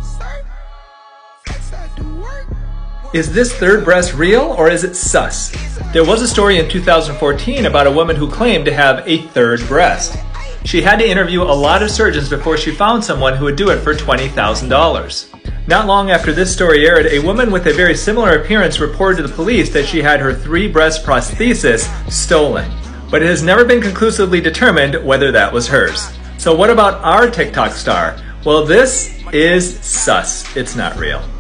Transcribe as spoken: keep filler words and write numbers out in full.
Is this third breast real or is it sus? There was a story in two thousand fourteen about a woman who claimed to have a third breast. She had to interview a lot of surgeons before she found someone who would do it for twenty thousand dollars. Not long after this story aired, a woman with a very similar appearance reported to the police that she had her three breast prosthesis stolen. But it has never been conclusively determined whether that was hers. So what about our TikTok star? Well, this is sus. It's not real.